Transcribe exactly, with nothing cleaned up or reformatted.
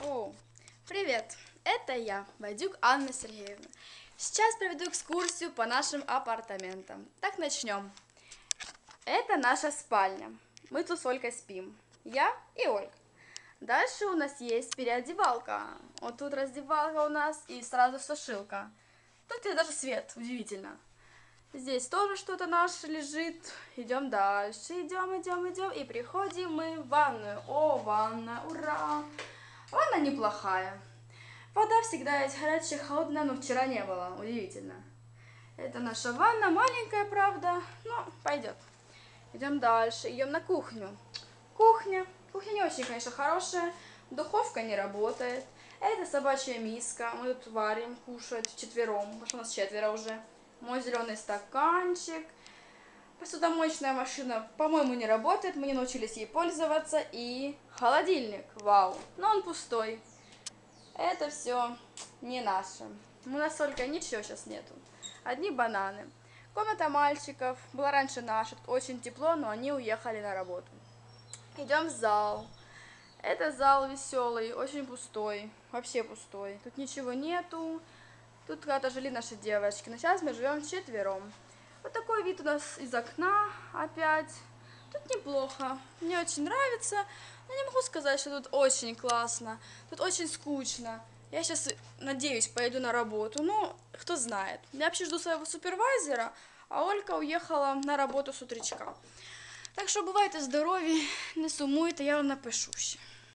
О, привет! Это я, Байдюк Анна Сергеевна. Сейчас проведу экскурсию по нашим апартаментам. Так, начнем. Это наша спальня. Мы тут с Олькой спим. Я и Ольга. Дальше у нас есть переодевалка. Вот тут раздевалка у нас и сразу сушилка. Тут есть даже свет, удивительно. Здесь тоже что-то наше лежит. Идем дальше, идем, идем, идем. И приходим мы в ванную. О, ванна, ура! Ванна неплохая. Вода всегда есть горячая, холодная, но вчера не было. Удивительно. Это наша ванна, маленькая, правда, но пойдет. Идем дальше, идем на кухню. Кухня. Кухня не очень, конечно, хорошая. Духовка не работает. Это собачья миска. Мы тут варим, кушают вчетвером, потому что у нас четверо уже. Мой зеленый стаканчик. Посудомоечная машина, по-моему, не работает. Мы не научились ей пользоваться. И холодильник. Вау. Но он пустой. Это все не наше. У нас только ничего сейчас нету. Одни бананы. Комната мальчиков. Была раньше наша. Тут очень тепло, но они уехали на работу. Идем в зал. Это зал веселый, очень пустой. Вообще пустой. Тут ничего нету. Тут когда-то жили наши девочки. Но сейчас мы живем вчетвером. Вот такой вид у нас из окна опять. Тут неплохо. Мне очень нравится. Но не могу сказать, что тут очень классно. Тут очень скучно. Я сейчас, надеюсь, поеду на работу. Но кто знает. Я вообще жду своего супервайзера, а Олька уехала на работу с утречка. Так что бувайте здорові, не сумуйте, я вам напишу ще.